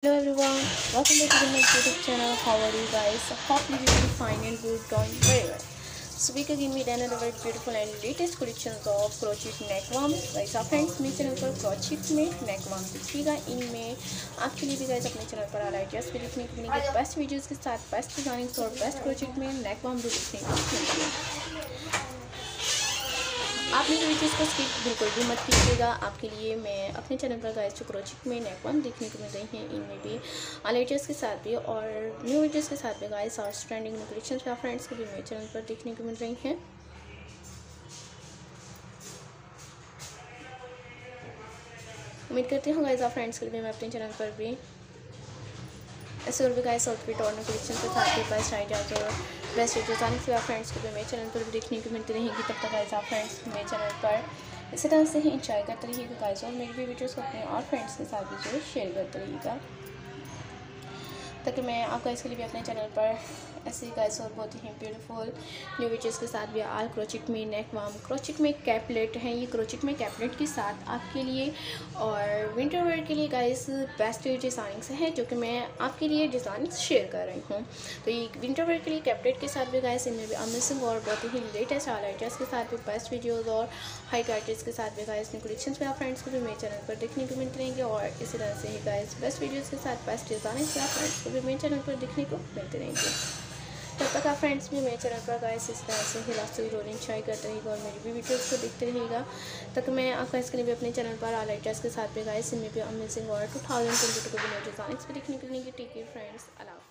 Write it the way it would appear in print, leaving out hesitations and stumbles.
Hello everyone, welcome back to my YouTube channel. How are you guys? Hope you will be fine and good, doing very well. So we again with another very beautiful and latest collections of crochet neck warm. Guys, our friends मेरे channel पर crochet में neck warm देखिएगा। इनमें आपके लिए भी guys अपने channel पर आ आइडियाज भी देखने को मिलेंगे, बेस्ट वीडियोस के साथ बेस्ट डिजाइनिंग्स और बेस्ट crochet में neck warm भी देखने को मिलेंगे। आप मेरी वीडियोस को स्किप बिल्कुल भी मत कीजिएगा। आपके लिए मैं अपने चैनल पर गाइस जो क्रोचेट में नेक वन देखने को मिल रही हैं, इनमें भी लेटेस्ट के साथ भी और न्यू वीडियोस के साथ भी गाइस और ट्रेंडिंग कलेक्शन पे फ्रेंड्स को भी मेरे चैनल पर देखने को मिल रही हैं। उम्मीद करती हूँ गाइस आप फ्रेंड्स के लिए मैं अपने चैनल पर भी ऐसे और भी गाइस आउटफिट और कलेक्शन के साथ भी बेस्ट आइडियाज और बेस्ट वीडियोस आने से आप फ्रेंड्स को भी मेरे चैनल पर भी देखने को मिलती रहेंगी। तब तक गाइस आप फ्रेंड्स मेरे चैनल पर इसी तरह से ही इंजॉय करते रहिएगा गाइस और मेरी भी वीडियोस को अपने और फ्रेंड्स के साथ भी जो शेयर करते रहिएगा, ताकि मैं आप गाइस के लिए भी अपने चैनल पर ऐसे गाइस और बहुत ही ब्यूटीफुल न्यू वीडियोस के साथ भी आल क्रोचेट में नेक वार्म क्रोचेट में कैपलेट है। ये क्रोचेट में कैपलेट के साथ आपके लिए और विंटर वेयर के लिए गाइस बेस्ट डिज़ाइनिंग्स है जो कि मैं आपके लिए डिज़ाइनिंग्स शेयर कर रही हूँ। तो ये विंटर वेयर के लिए कैपलेट के साथ भी गाइस इनमें भी अमेजिंग और बहुत ही लेटेस्ट आइडियाज़ के साथ भी बेस्ट वीडियोज़ और हाई आर्टिस्ट के साथ भी गाइस कलेक्शन में आप फ्रेंड्स को भी मेरे चैनल पर देखने को मिलते रहेंगे और इसी तरह से ही गाइस बेस्ट वीडियोज़ के साथ बेस्ट डिज़ाइनिंग्स आप फ्रेंड्स को भी मेरे चैनल पर देखने को मिलते रहेंगे। तब तक आप फ्रेंड्स भी मेरे चैनल पर गाइस इस तरह से ही लास्ट रोल इंजॉय करते रहिएगा और मेरी भी वीडियोस को देखते रहिएगा, ताकि मैं आपका इसके लिए भी अपने चैनल पर आल आइडियाज़ के साथ भी गाइस इनमें भी अमेजिंग और 2022 को भी नए डिज़ाइन्स भी देखने को मिलेंगे। टेक केयर फ्रेंड्स, अल्लाह।